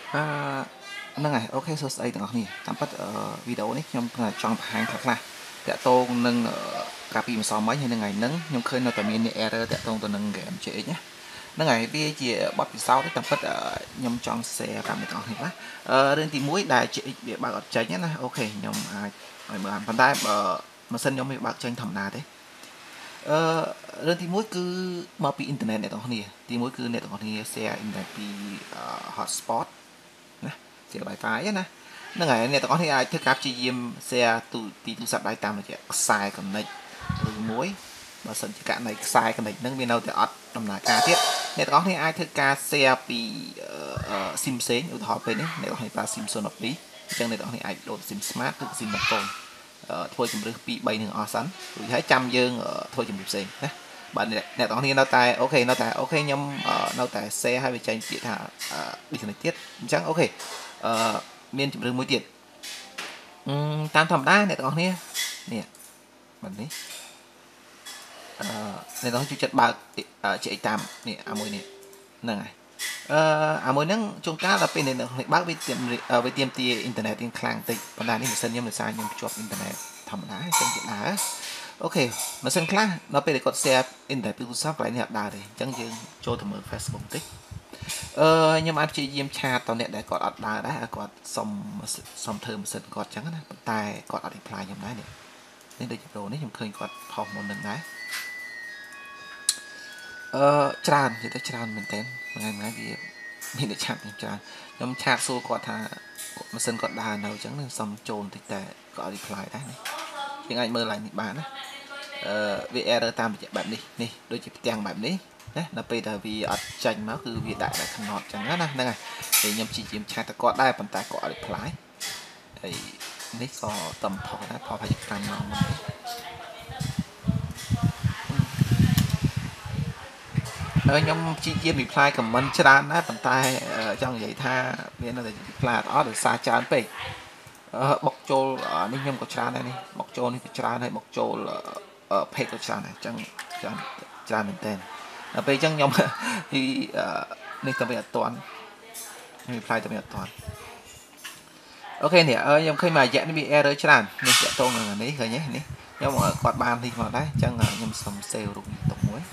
ហ្នឹងហើយអូខេសួស្តីទាំងអស់គ្នាតាមពិតវីដេអូនេះខ្ញុំចង់បង្ហាញខ្លះតាក់ទងនឹងកាលពីម្សិលមិញហើយនឹងថ្ងៃហ្នឹងខ្ញុំឃើញនៅតែមាន error តាក់ទងទៅនឹង game GX ណាហ្នឹងហើយវាជាបទពិសោធន៍តាមពិតខ្ញុំចង់ share ប្រាប់អ្នកទាំងអស់គ្នាខ្លះរឿងទី1ដែល GX វាបើកអត់ចេញណាអូខេខ្ញុំអាចឲ្យមើលប៉ុន្តែម៉ាស៊ីនខ្ញុំវាបើកចេញធម្មតាទេរឿងទី1គឺមកពីអ៊ីនធឺណិតអ្នកទាំងអស់គ្នាទី1គឺអ្នកទាំងអស់គ្នា share អ៊ីនធឺណិតពី hotspot ណាជា Wi-Fi ណាហ្នឹងហើយអ្នកទាំងអស់គ្នាអាចធ្វើការព្យាយាម share ពីទូរស័ព្ទដៃតាមរយៈខ្សែ connect ឬមួយបើសិនជាករណីខ្សែ connect ហ្នឹងវានៅតែអត់ដំណើរការទៀតអ្នកទាំងអស់គ្នាអាចធ្វើការ share ពី SIM ផ្សេងឧទាហរណ៍ពេលនេះអ្នកទាំងអស់គ្នាប្រើ SIM 012អញ្ចឹងអ្នកទាំងអស់គ្នាអាចដូរ SIM Smart ឬ SIM ម៉ាកូនធ្វើជំរឿស2 3នឹងអស់សិនរួចហើយចាំយើងធ្វើជំរឿសផ្សេងណាបាទអ្នកទាំងអស់គ្នានៅតែអូខេខ្ញុំនៅតែ share ឲ្យវាចេញពាក្យថា disconnect ទៀតអញ្ចឹងអូខេមានជំរឿសមួយទៀតតាមធម្មតាអ្នកទាំងអស់គ្នានេះបែបនេះអ្នកទាំងអស់ជួយចិត្តបើកចេកតាមនេះអាមួយនេះហ្នឹងហើយអាមួយហ្នឹងជួនកាលដល់ពេលអ្នកទាំងអស់គ្នាបើកវាទាមទារអ៊ីនធឺណិតរៀងខ្លាំងតិចប៉ុន្តែនេះម៉ាស៊ីនខ្ញុំដោយសារខ្ញុំភ្ជាប់អ៊ីនធឺណិតធម្មតាអញ្ចឹងវាដើរអូខេម៉ាស៊ីនខ្លះដល់ពេលគាត់ share អ៊ីនធឺណិតពីទូរស័ព្ទកន្លែងនេះអត់ដើរទេអញ្ចឹងយើងចូលទៅមើល Facebook បន្តិចខ្ញុំអាចព្យាយាមឆាតតអ្នកដែលគាត់អត់ដើរដែរគាត់សុំធ្វើម៉ាស៊ីនគាត់អញ្ចឹងណាប៉ុន្តែគាត់អត់ reply ខ្ញុំដែរនេះដូចជាប្រូនេះខ្ញុំឃើញគាត់ផុសមុននឹងដែរច្រើននិយាយទៅច្រើនមែនតើថ្ងៃវាមានតែឆាតខ្ញុំឆាតសួរគាត់ថាម៉ាស៊ីនគាត់ដើរនៅអញ្ចឹងនឹងសុំចូលបន្តិចតែគាត់ reply ដែរនេះយើងអាចមើលឡើងនេះបានណាវា error តាមរយៈបែបនេះដូចជាផ្ទាំងបែបនេះណាដល់ពេលដែលវាអត់ចាញ់មកគឺវាដាក់តែ knot ចឹងណាហ្នឹងហើយខ្ញុំព្យាយាមឆាតទៅគាត់ដែរប៉ុន្តែគាត់អត់ reply ហើយនេះក៏តំផុសដែរផុសហើយ5ម៉ោងមុននេះខ្ញុំព្យាយាម reply comment ច្រើនដែរប៉ុន្តែចង់និយាយថាមានតែ reply អត់ដោយសារច្រើនពេកបុកចូលនេះខ្ញុំក៏ច្រើនដែរនេះបុកចូលនេះក៏ច្រើនហើយបុកចូល page ក៏ច្រើនដែរអញ្ចឹងច្រើនមែនតើដល់ពេលអញ្ចឹងខ្ញុំនេះទៅវាអត់ទាន់ខ្ញុំ reply ទៅវាអត់ទាន់អូខេនេះខ្ញុំឃើញមួយរយៈនេះវា error ច្រើននេះតាក់ទងនឹងនេះឃើញទេនេះខ្ញុំគាត់បាននេះមកដែរអញ្ចឹងខ្ញុំសុំ save រូបនេះទុកមួយ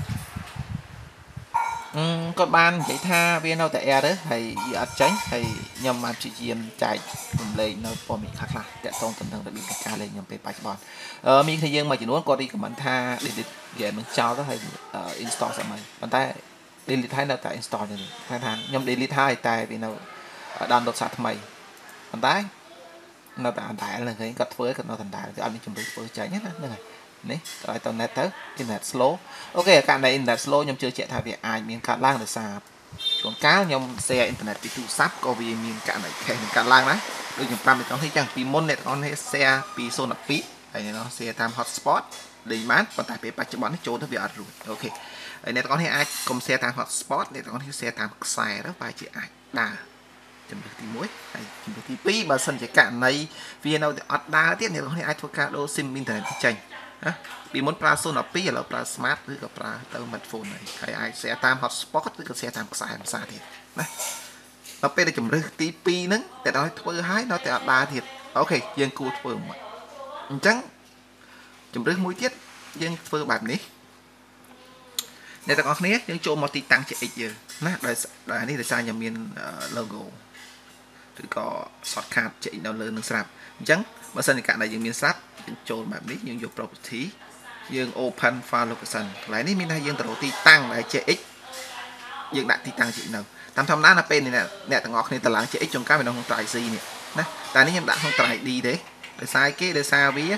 គាត់បាននិយាយថាវានៅតែ error ហើយវាអត់ចេញហើយខ្ញុំបានព្យាយាមចែករំលែកនៅព័ត៌មានខ្លះតាក់ទងទៅនឹងរបៀបនៃការលេងខ្ញុំពេលបច្ចុប្បន្នមានគ្នាយើងមួយចំនួនគាត់ recommend ថា delete game នឹងចោលទៅហើយ install សាច់ប៉ុន្តែ delete ហើយនៅតែ install ទេថាខ្ញុំ delete ហើយតែវានៅ download សារថ្មីប៉ុន្តែនៅតែអណ្ដែលហ្នឹងគាត់ធ្វើគាត់នៅតែអណ្ដែលគឺអត់មានជំរឿធ្វើចាញ់ណាហ្នឹងហើយនេះឲ្យទៅ net ទៅ internet slow អូខេករណី internet slow ខ្ញុំជឿជាក់ថាវាអាចមានកើតឡើងដោយសារជួនកាលខ្ញុំ share internet ពីទូរស័ព្ទក៏វាមានករណី case នឹងកើតឡើងដែរដូចខ្ញុំប្រាប់អ្នកទាំងនេះចឹងពីមុនអ្នកទាំងនេះ share ពី012ហើយអ្នកទាំង share តាម hotspot លេងបានប៉ុន្តែពេលបច្ចុប្បន្ននេះចូលទៅវាអត់រួចអូខេហើយអ្នកទាំងនេះអាចកុំ share តាម hotspot អ្នកទាំងនេះ share តាមខ្សែទៅបែរជាអាចដើរចំណុចទី1ហើយចំណុចទី2បើសិនជាករណីវានៅតែអត់ដើរទៀតអ្នកទាំងនេះអាចធ្វើការដូរ SIM អ៊ីនធឺណិតចេញណាពីមុនប្រើ012ឥឡូវប្រើ smart ឬក៏ប្រើទៅ smartphone ហើយអាច share តាម hotspot ឬក៏ share តាមខ្សែភាសាទៀតណាដល់ពេលដែលជំរឿសទី2ហ្នឹងតែដល់ធ្វើឲ្យនៅតែអត់ដើរទៀតអូខេយើងគួរធ្វើមកអញ្ចឹងជំរឿសមួយទៀតយើងធ្វើបែបនេះអ្នកទាំងអស់គ្នាយើងចូលមកទីតាំង GX យើងណាដោយនេះដោយសារខ្ញុំមាន logo ឬក៏ shortcut GX នៅលើនឹងស្រាប់អញ្ចឹងបើសិនជាករណីយើងមានស្រាប់យើងចូលបែបនេះយើងយក property យើង open file location កន្លែងនេះមានថាយើងទៅរកទីតាំងដែល GX យើងដាក់ទីតាំង GX នៅតាមធម្មតានៅពេលអ្នកទាំងអស់គ្នាតឡើង GX ចុងក្រោយវានៅក្នុង drive C នេះណាតែនេះខ្ញុំដាក់ក្នុង drive D ទេដោយសារវា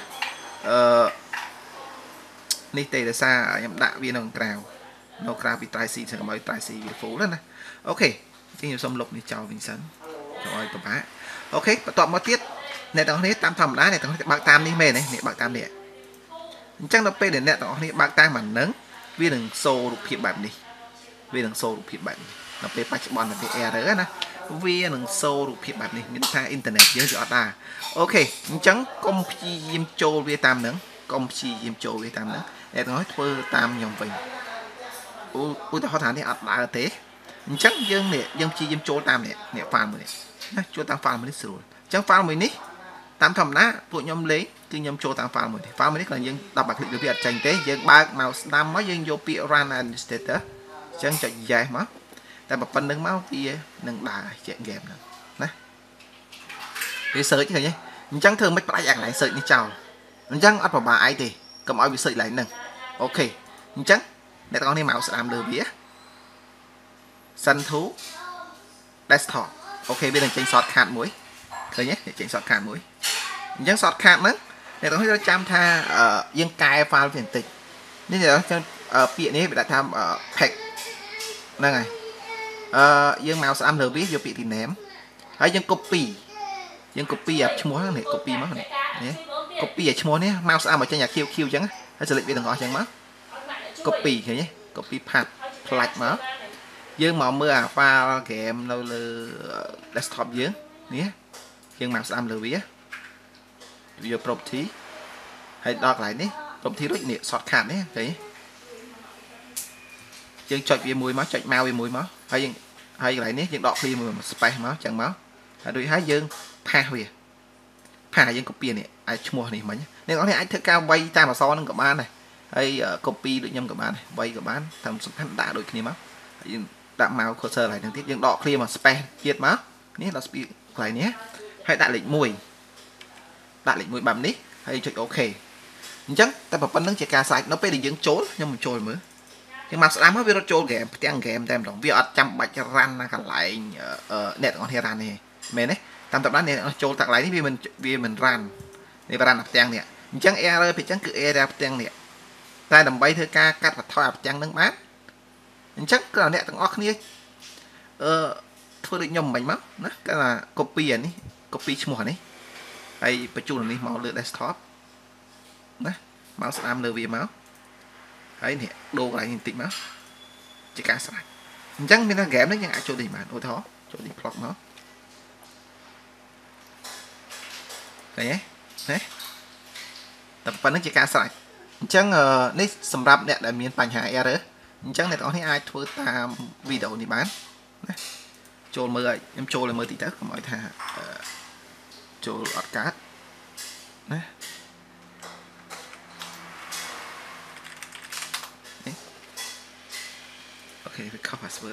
នេះទេដោយសារខ្ញុំដាក់វានៅក្រៅពី drive C ចឹងកុំឲ្យ drive C វា full ណាអូខេអញ្ចឹងខ្ញុំសុំលុបនេះចោលវិញសិនចូលឲ្យពិបាកអូខេបន្ទាប់មកទៀតអ្នកទាំងគ្នាតាមធម្មតាអ្នកទាំងគ្នាបើកតាមនេះមែនទេនេះបើកតាមនេះអញ្ចឹងដល់ពេលដែលអ្នកទាំងគ្នាបើកតាមអាហ្នឹងវានឹងសូរូបភាពបែបនេះដល់ពេលបច្ចុប្បន្នវា error ណាវានឹងសូរូបភាពបែបនេះមានថាអ៊ីនធឺណិតយើងវាអត់ដើរអូខេអញ្ចឹងកុំព្យាយាមចូលវាតាមហ្នឹងអ្នកទាំងអស់ធ្វើតាមខ្ញុំវិញឧទាហរណ៍ថានេះអត់ដើរទេអញ្ចឹងយើងព្យាយាមចូលតាមនេះ file មួយនេះចូលតាម file មួយនេះស្រួលអញ្ចឹង file មួយនេះតាមធម្មតាពួកខ្ញុំលេងគឺខ្ញុំចូលតាម file មួយនេះ file មួយនេះគាត់យើងដល់បាក់คลิกលើវាអត់ចាញ់ទេយើងបើក mouse ស្ដាំមកយើងយកពាក្យ run administrator អញ្ចឹងចុច yes មកតែប៉ុណ្្នឹងមកវានឹងដើរជា game ហ្នឹងណាវា search ឃើញទេអញ្ចឹងធ្វើមិនផ្ដាច់អាកន្លែង search នេះចោលអញ្ចឹងអត់ប្របាអីទេកុំឲ្យវា search ឡើងហ្នឹងអូខេអញ្ចឹងអ្នកទាំងអស់គ្នា mouse ស្ដាំលើវា send to desktop អូខេវានឹងចេញ shortcut មួយឃើញទេចេញ shortcut មួយអញ្ចឹង shortcut ហ្នឹងអ្នកទាំងអស់គ្នាចាំថាយើងកែ file វាបន្តិចនេះពាក្យនេះវាដាក់ថា pack ហ្នឹងហើយយើង mouse ស្ដាំលើវាយកពាក្យ rename ហើយយើង copy អាឈ្មោះហ្នឹងនេះ copy មកនេះ copy អាឈ្មោះនេះ mouse ស្ដាំមកចេញអា QQ អញ្ចឹងហើយ select វាទាំងអស់អញ្ចឹងមក copy ឃើញទេ copy ផ្លាច់មកយើងមកមើលអា file game នៅលើ desktop យើងនេះយើង mouse ស្ដាំលើវាយក property ហើយដល់កន្លែងនេះ property រួចនេះ shortcut នេះឃើញយើងចុចវាមួយមកចុច mouse វាមួយមកហើយកន្លែងនេះយើងដក clear មួយ space មកចឹងមកហើយដូចហើយយើងផាសវាផាសយើង copy នេះអាចឈ្មោះនេះមិញអ្នកនរអាចធ្វើការវាយតាមអក្សរហ្នឹងក៏បានដែរហើយ copy ដូចខ្ញុំក៏បានដែរវាយក៏បានតាមសំខាន់ដាក់ដូចគ្នាមកហើយយើងដាក់ mouse cursor កន្លែងហ្នឹងទៀតយើងដក clear មក space ទៀតមកនេះដល់ space កន្លែងនេះហើយដាក់លេខ1បែបនេះហើយចុច OK អញ្ចឹងតែប៉ុណ្្នឹងជាការស្រេចនៅពេលដែលយើងចូលខ្ញុំបញ្ចូលមើលយើងមកស្ដាំមកវារត់ចូលហ្គេមផ្ទាំងហ្គេមតែម្ដងវាអត់ចាំបាច់រ៉ាន់ណាកន្លែងអ្នកទាំងអស់គ្នារ៉ាន់ទេមែនទេតាមតំណាអ្នកចូលតាកន្លែងនេះវាមិនរ៉ាន់នេះរ៉ាន់ផ្ទាំងនេះអញ្ចឹង error ពីអញ្ចឹងគឺ error ផ្ទាំងនេះតែដើម្បីធ្វើការកាត់បន្ថយផ្ទាំងនឹងបានអញ្ចឹងគឺអ្នកទាំងអស់គ្នាធ្វើដូចខ្ញុំមិញមកណាគឺថា copy អានេះ copy ឈ្មោះអានេះហើយបញ្ចូលនេះមកលើ desktop ណាមកស្ដាំលើវាមកហើយនេះដូរកន្លែងនេះបន្តិចមកជាការស្រេចអញ្ចឹងមានថា game នេះយើងអាចចូលនេះបានឧទាហរណ៍ចូលនេះ plug មកឃើញទេណាតែប៉ុណ្្នឹងជាការស្រេចអញ្ចឹងនេះសម្រាប់អ្នកដែលមានបញ្ហា error អញ្ចឹងអ្នកទាំងអស់នេះអាចធ្វើតាមវីដេអូនេះបានណាចូលមើលខ្ញុំចូលឲ្យមើលតិចទៅកុំឲ្យថាចូលអត់កាត់ណាអូខេវា copy password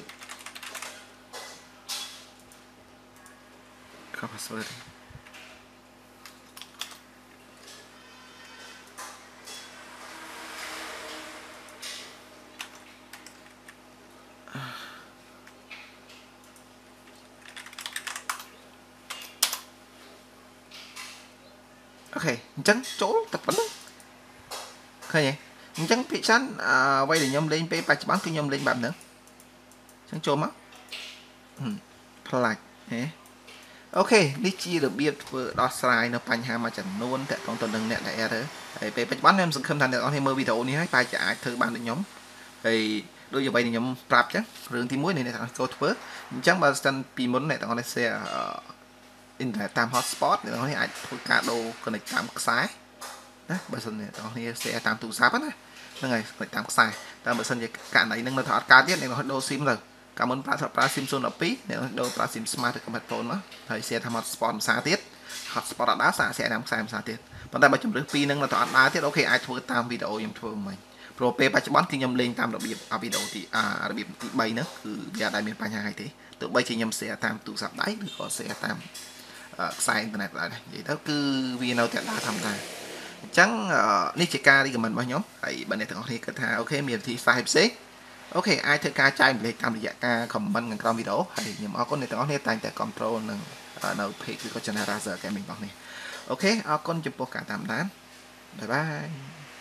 អូខេអញ្ចឹងចូលតែប៉ុណ្្នឹងឃើញទេអញ្ចឹងភាគច្រើនអ្វីដែលខ្ញុំលេងពេលបច្ចុប្បន្នគឺខ្ញុំលេងបែបហ្នឹងអញ្ចឹងចូលមកផ្លាច់ហេអូខេនេះជារបៀបធ្វើដោះស្រាយនៅបញ្ហាមួយចំនួនតាក់ទងទៅនឹងអ្នកដែល error ហើយពេលបច្ចុប្បន្នខ្ញុំសង្ឃឹមថាអ្នកនរគ្នាមើលវីដេអូនេះហើយប្រហែលជាអាចធ្វើបានដូចខ្ញុំហើយដូចអ្វីដែលខ្ញុំប្រាប់ចឹងរឿងទី1អ្នកទាំងអស់ចូលធ្វើអញ្ចឹងបើស្ទើរពីមុនអ្នកទាំងអស់នេះ share អ៊ីនធឺណិតតាម hotspot អ្នកទាំងអស់នេះអាចធ្វើការដូរ connect តាមខ្សែណាបើសិនអ្នកទាំងអស់គ្នា share តាមទូរស័ព្ទណាហ្នឹងហើយ connect តាមខ្សែតែបើសិនជាករណីហ្នឹងនៅថាអត់កើតទៀតអ្នកទាំងអស់ដូរ SIM ទៅកាលមុនប្រើ SIM 012អ្នកដូរប្រើ SIM smart ឬ smartphone មកហើយ share តាម hotspot ភាសាទៀត hotspot អត់ដើរសារ share តាមខ្សែភាសាទៀតប៉ុន្តែបើជំរឿសពីរហ្នឹងនៅតែអត់ដើរទៀតអូខេអាចធ្វើតាមវីដេអូខ្ញុំធ្វើមិញព្រោះពេលបច្ចុប្បន្នគឺខ្ញុំលេងតាមរបៀបវីដេអូទីរបៀបទី3ហ្នឹងគឺវាអត់ដែលមានបញ្ហាអីទេទោះបីជាខ្ញុំ share តាមទូរស័ព្ទដៃឬក៏ share តាមខ្សែអ៊ីនធឺណិតដែរនិយាយទៅគឺវានៅតែដើរធម្មតាអញ្ចឹងនេះជាការ recommend របស់ខ្ញុំហើយបើអ្នកទាំងអស់គ្នាគិតថាអូខេមានវិធីសាស្ត្រផ្សេងអូខេអាចធ្វើការចែករំលែកតាមរយៈការ comment ខាងក្រោមវីដេអូហើយខ្ញុំអរគុណអ្នកទាំងអស់គ្នាតែងតែ control នឹងនៅ page ឬក៏ channel Razer Gaming របស់នេះអូខេអរគុណចំពោះការតាមដានបាយបាយ